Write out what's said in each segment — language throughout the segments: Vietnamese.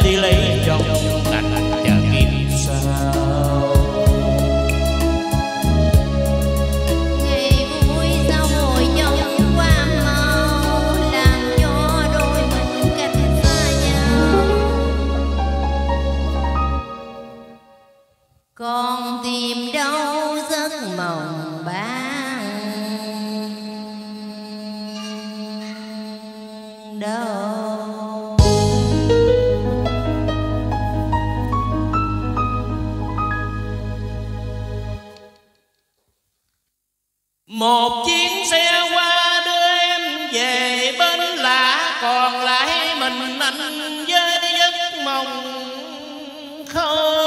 đi lấy chồng anh chả kịp sao. Ngày vui sao hồi nhông qua mau, làm cho đôi mình cách xa nhau. Còn tìm đâu giấc mộng ban đầu. Một chuyến xe qua đưa em về bên lạ, còn lại mình anh với giấc mộng không.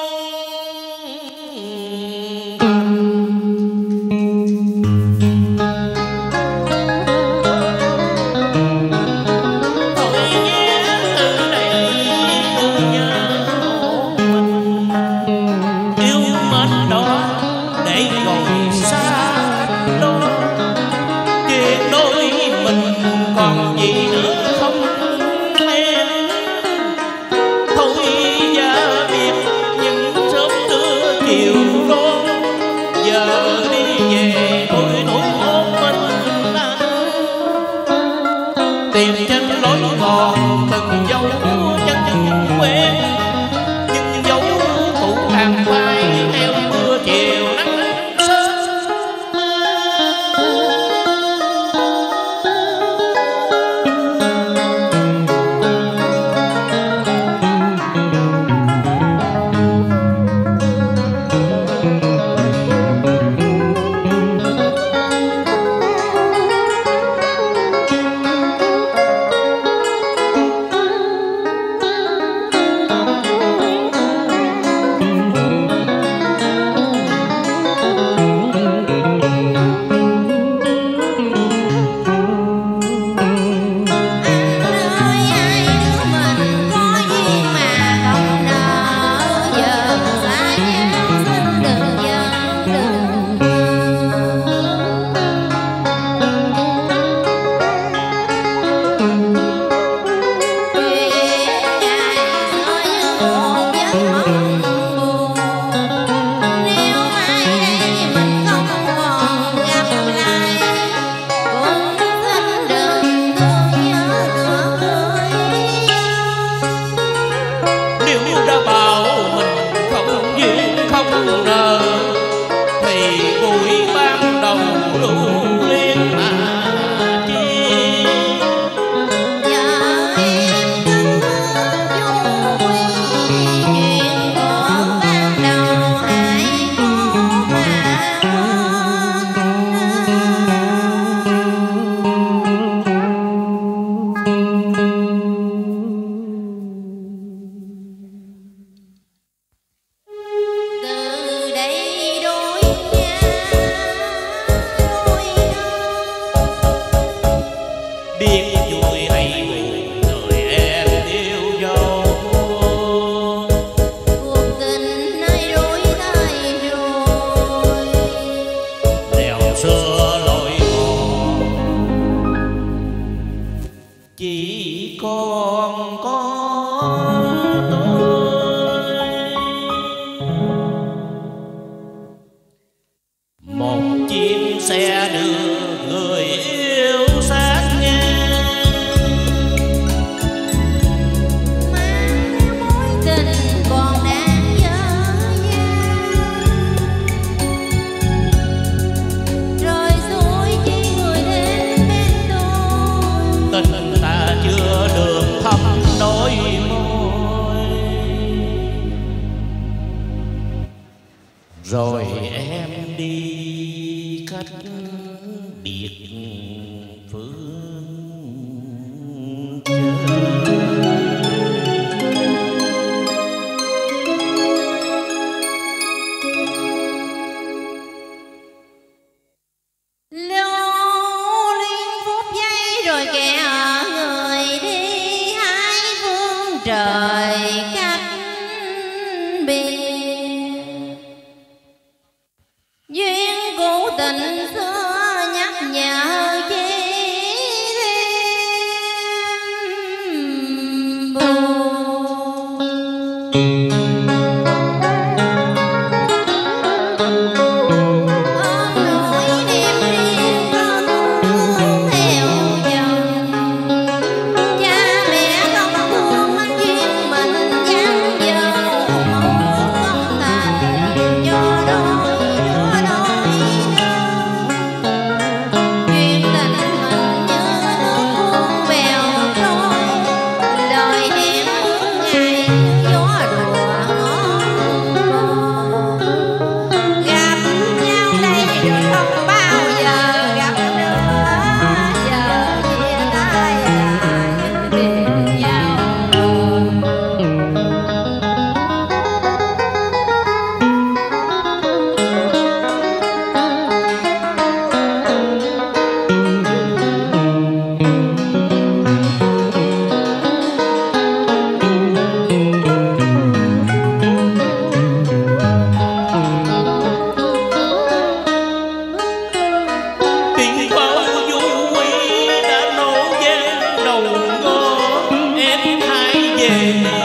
Tìm trên lối còn từng dấu chân quen, nhưng dấu cũ càng phai theo mưa chiều nắng sớm. Chỉ còn có một chiếc xe đưa người yêu sát ngang, mang theo mối tình còn đang dở dang, rồi rồi chỉ người đến bên tôi. tình ta chưa được thăm đôi môi, rồi em đi cách biệt phương trời. Lưu liên phút giây rồi kẻ người đi hai phương trời cách biệt. Duyên cũ tình xưa nhắc nhở chi thêm buồn. về